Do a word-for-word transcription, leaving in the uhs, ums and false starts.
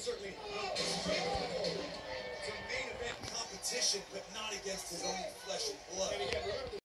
certainly some main event competition, but not against his own flesh and blood.